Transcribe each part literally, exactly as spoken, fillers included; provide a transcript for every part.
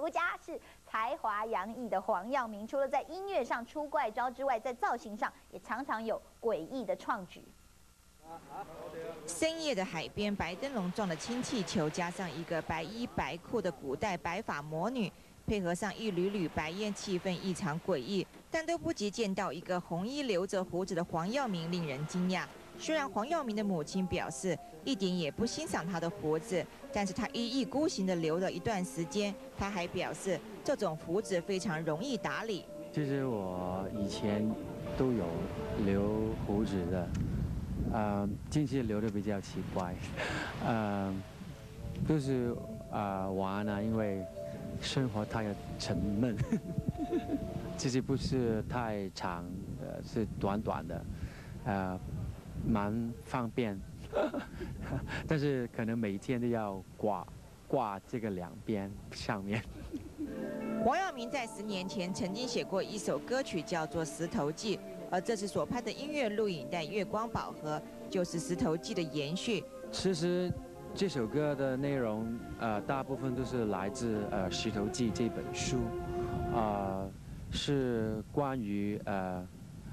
独家是才华洋溢的黄耀明，除了在音乐上出怪招之外，在造型上也常常有诡异的创举。 深夜的海边，白灯笼状的氢气球，加上一个白衣白裤的古代白发魔女，配合上一缕缕白烟，气氛异常诡异，但都不及见到一个红衣留着胡子的黄耀明令人惊讶。虽然黄耀明的母亲表示一点也不欣赏他的胡子，但是他一意孤行地留了一段时间。他还表示，这种胡子非常容易打理。 其实我以前都有留胡子的，呃，近期留的比较奇怪，呃，都是啊、呃、玩啊，因为生活太沉闷，其实不是太长，呃，是短短的，呃。蛮方便，但是可能每天都要挂挂这个两边上面。 黄耀明在十年前曾经写过一首歌曲，叫做《石头记》，而这次所拍的音乐录影带《月光宝盒》就是《石头记》的延续。 其实这首歌的内容，呃，大部分都是来自呃《石头记》这本书，啊、呃，是关于呃。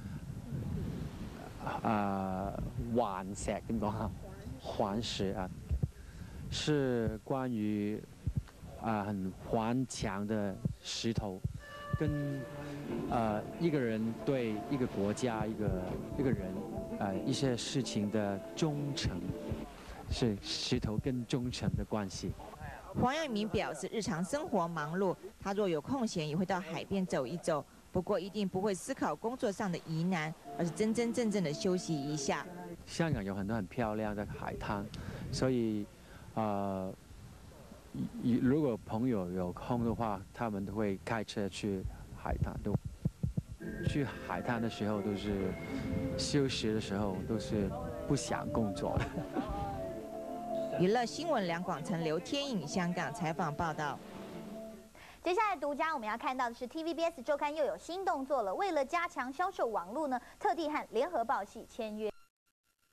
啊，顽石點講啊？顽石啊，是關於啊很頑強的石頭，跟呃一個人對一個國家、一個一個人呃一些事情的忠誠，是石頭跟忠誠的關係。 黃耀明表示，日常生活忙碌，他若有空閒也會到海邊走一走。不過一定不會思考工作上的疑難，而是真真正正的休息一下。 香港有很多很漂亮的海灘，所以，呃，如果朋友有空的話，他們都會開車去海灘。都去海灘的時候都是休息的時候，都是不想工作的。 娛樂新聞梁廣成、劉天穎香港採訪報道。 接下来独家我们要看到的是 T V B S 周刊又有新动作了，为了加强销售网络呢，特地和联合报系签约。